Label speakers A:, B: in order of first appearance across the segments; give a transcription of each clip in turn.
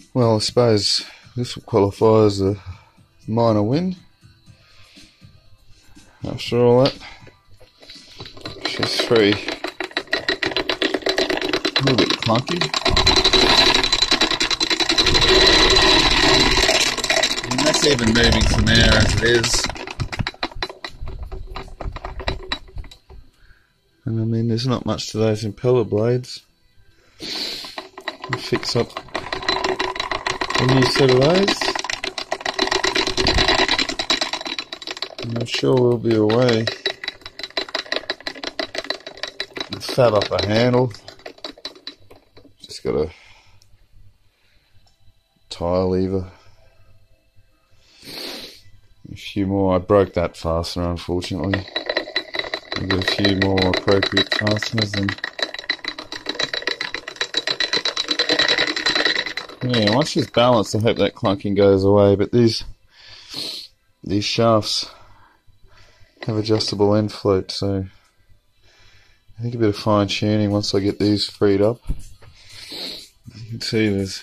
A: Well, I suppose this will qualify as a minor win. After all that, she's free. A little bit clunky. And that's even moving some air as it is. And I mean, there's not much to those impeller blades. I'll fix up a new set of those. And I'm sure we'll be away. And fab up a handle. Just got a tire lever. A few more. I broke that fastener, unfortunately. I've got a few more appropriate fasteners and yeah, once she's balanced, I hope that clunking goes away. But these shafts have adjustable end float, so I think a bit of fine tuning once I get these freed up. As you can see, there's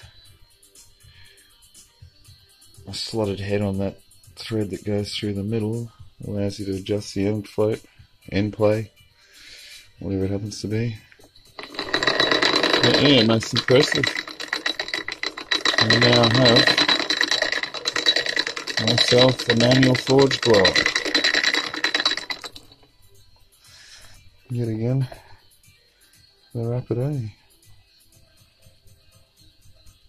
A: a slotted head on that thread that goes through the middle, allows you to adjust the end float, end play, whatever it happens to be. But yeah, most impressive. I now have myself a manual forge blower. Yet again, the Bacononia.